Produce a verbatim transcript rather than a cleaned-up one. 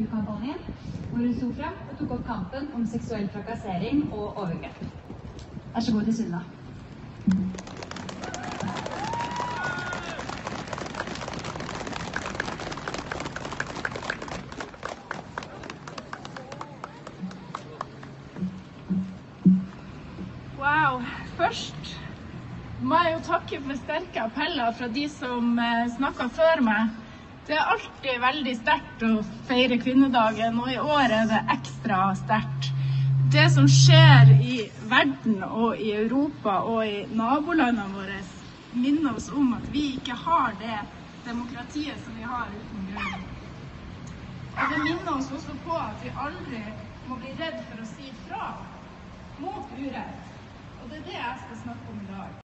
metoo-kampanjen, hvor hun sto frem og tok opp kampen om seksuell trakassering og overgrep. Vær så god til Sunna. Wow, først må jeg jo takke for sterke appeller fra de som snakket før meg. Det er alltid veldig sterkt å feire kvinnedagen, og i år er det ekstra sterkt. Det som skjer i verden og i Europa og i nabolandene våre minner oss om at vi ikke har det demokratiet som vi har uten grunn. Og det minner oss også på at vi aldri må bli redd for å si fra mot urett. Og det er det jeg skal snakke om i dag.